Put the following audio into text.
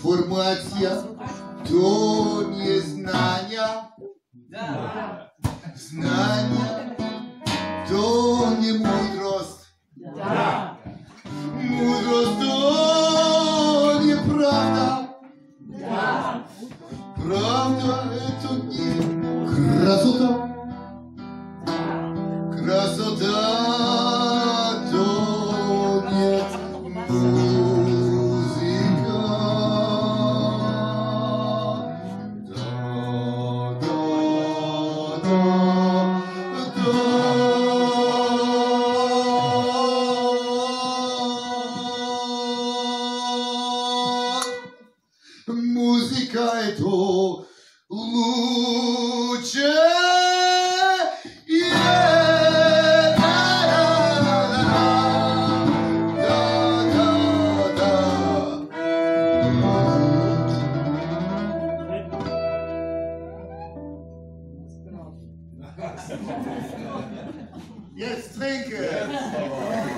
Informacja to nie znania. Znania to nie mądrość. Mądrość to nieprawda. Prawda to nie krasota. Krasota to nie muzyka. Muzyka to ludzie. Jetzt trinken!